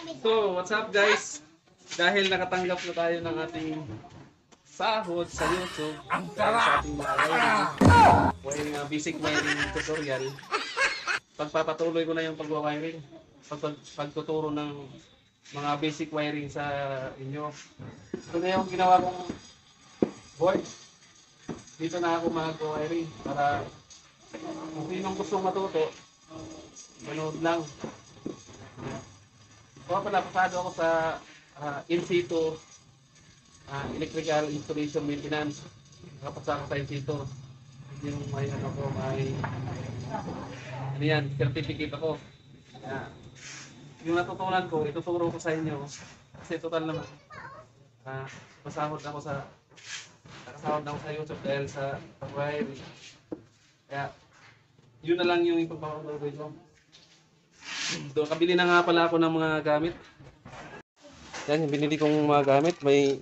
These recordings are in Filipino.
So, what's up guys? Dahil nakatanggap na tayo ng ating sahod sa YouTube sa ating mga wiring, basic wiring tutorial, pagpapatuloy ko na yung pagwa-wiring, pagtuturo ng mga basic wiring sa inyo. Ito na yung ginawa kong board. Dito na ako mag-wiring para kung sinong gustong matuto, manood lang. So, pasado ako sa in situ electrical installation maintenance. Nakapasa ako sa in situ. Yung may ano yan, certificate ako. Yung natutunan ko, ituturo ko sa inyo. Kasi total naman, nakasahod ako sa YouTube dahil sa pag-wiring. Kaya, yun na lang yung ipagpapatuloy ko. Doon, kabili na nga pala ako ng mga gamit. Yan, yung binili kong mga gamit. May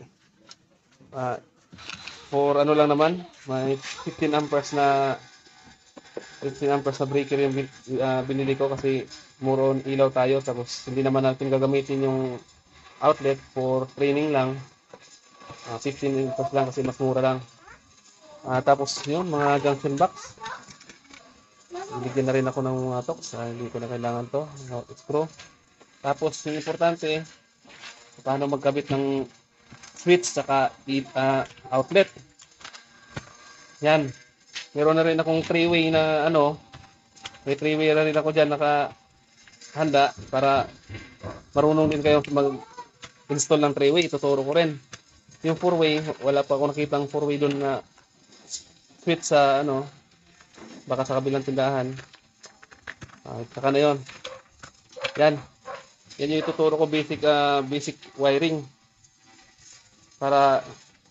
for ano lang naman, may 15 amperes na breaker yung binili ko kasi more on ilaw tayo. Tapos hindi naman natin gagamitin yung outlet for training lang. 15 amperes lang kasi mas mura lang. Tapos yun, mga junction box. Bigyan na rin ako ng mga tox. Hindi ko na kailangan to. Screw. Tapos yung importante, paano magkabit ng switch saka outlet. Yan. Meron na rin akong 3-way na may 3-way na rin ako dyan nakahanda para marunong din kayo mag-install ng 3-way. Ituturo ko rin. Yung 4-way, wala pa ako nakitang 4-way doon na switch sa baka sa kabilang tindahan. Saka na yun. Yan yung ituturo ko, basic wiring. Para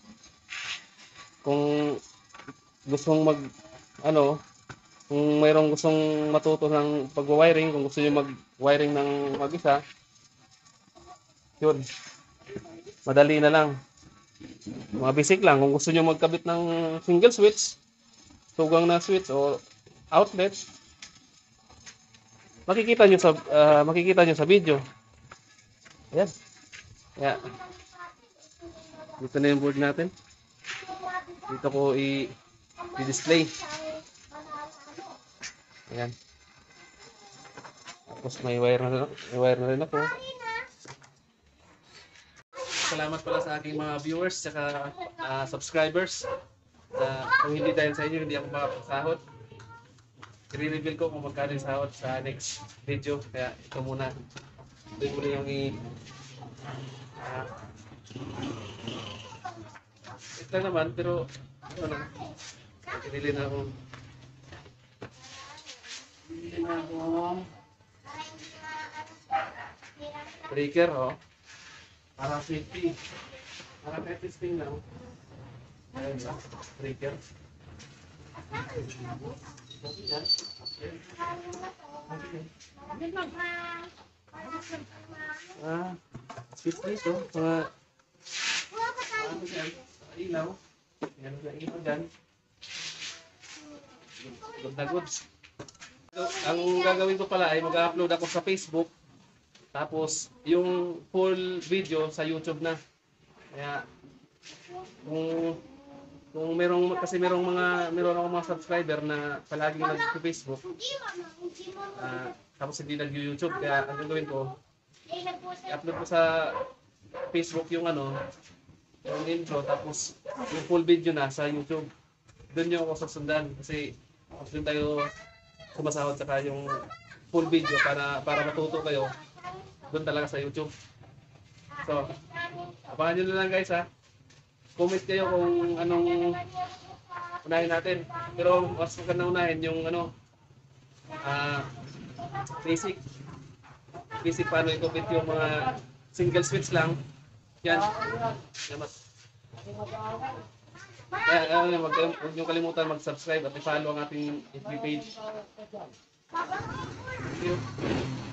kung gustong kung mayroong gustong matuto ng pag-wiring, kung gusto niyo mag-wiring ng mag-isa, yun. Madali na lang. Mga basic lang. Kung gusto niyo magkabit ng single switch, tugang na switch o outlet, makikita nyo sa video. Ayan. Yeah. Dito na yung board natin. Dito ko i-display. Ayan. Tapos may wire na rin ako. Salamat pala sa aking mga viewers at subscribers. Kung hindi dahil sa inyo, hindi ako makapasahod. I-reveal ko kung magkano yung sahod sa next video. Kaya ito muna. Ito muna yung ito naman, pero pinili na akong breaker, para safety. Para testing lang. Ayan sa breaker. Switch dito. Mga ilaw. Yan ang ilaw dyan. Good na goods. Ang gagawin ko pala ay mag-upload ako sa Facebook. Tapos yung full video sa YouTube na. Kaya kung meron akong mga subscriber na palaging nag-Facebook, tapos hindi nag-YouTube, kaya ang gagawin ko, i-upload ko sa Facebook yung intro, tapos yung full video na sa YouTube. Doon nyo ako susundan kasi doon tayo sumasahod, saka yung full video para matuto kayo doon talaga sa YouTube. So, abangan nyo na lang guys ha. Comment kayo kung anong unahin natin. Pero mas maganda unahin yung basic paano i-complete yung mga single switch lang. Yan. Kaya huwag nyo kalimutan mag-subscribe at i-follow ang ating FB page. Thank you.